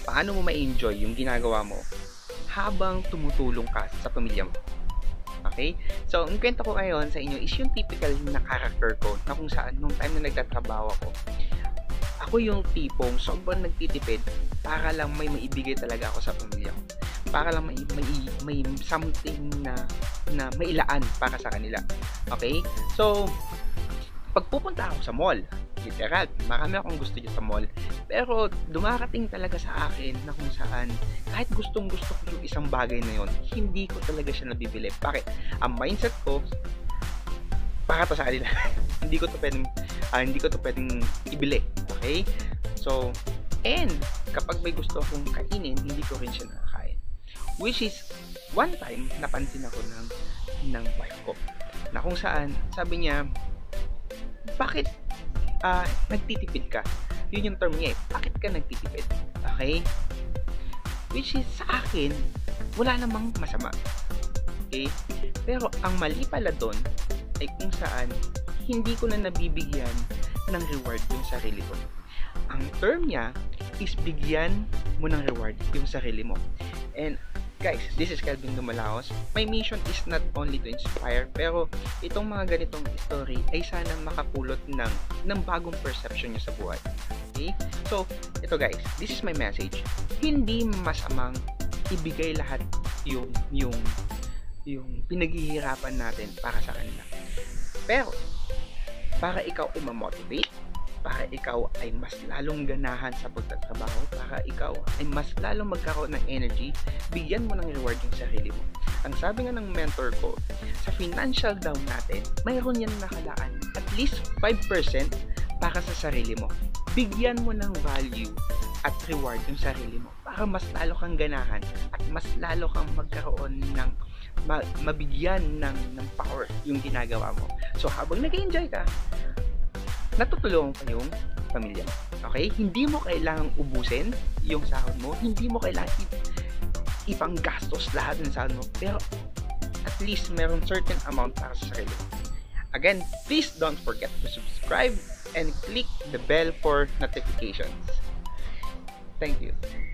paano mo ma-enjoy yung ginagawa mo habang tumutulong ka sa pamilya mo. Okay? So, ang kwento ko ngayon sa inyo is yung typical na character ko na kung saan nung time na nagtatrabaho ako yung tipong sobrang nagtitipid para lang may maibigay talaga ako sa pamilya ko. Para lang may something na mailaan para sa kanila. Okay? So, pag pupunta ako sa mall, literal, marami akong gusto dyan sa mall. Pero dumarating talaga sa akin na kung saan kahit gustong gusto ko yung isang bagay na yon, hindi ko talaga siya nabibili. Bakit? Ang mindset ko, para to sa kanila. hindi ko to pwedeng ibili. Okay? So, and kapag may gusto akong kainin, hindi ko rin siya nakakain. Which is, one time, napansin ako ng wife ko. Na kung saan, sabi niya, bakit nagtitipid ka? Yun yung term niya eh. Bakit ka nagtitipid? Okay? Which is, sa akin, wala namang masama. Okay? Pero, ang mali pala doon, ay kung saan, hindi ko na nabibigyan ng reward yung sarili ko. Ang term niya is bigyan mo ng reward yung sarili mo. And guys, this is Kelvin Dumalaos. My mission is not only to inspire, pero itong mga ganitong story ay sana makapulot ng bagong perception niyo sa buhay. Okay? So, ito guys, this is my message. Hindi masamang ibigay lahat yung pinaghihirapan natin para sa kanila. Pero, para ikaw ay ma-motivate, para ikaw ay mas lalong ganahan sa pagtatrabaho, para ikaw ay mas lalong magkaroon ng energy, bigyan mo ng reward yung sarili mo. Ang sabi nga ng mentor ko, sa financial down natin, mayroon yan nakalaan at least 5% para sa sarili mo. Bigyan mo ng value at reward yung sarili mo para mas lalo kang ganahan at mas lalo kang magkaroon ng mabigyan ng power yung ginagawa mo. So, habang nag-enjoy ka, natutulungan pa yung pamilya mo. Okay? Hindi mo kailangang ubusin yung sahod mo. Hindi mo kailangan ipanggastos lahat ng sahod mo. Pero, at least, meron certain amount para sa sarili mo. Again, please don't forget to subscribe and click the bell for notifications. Thank you.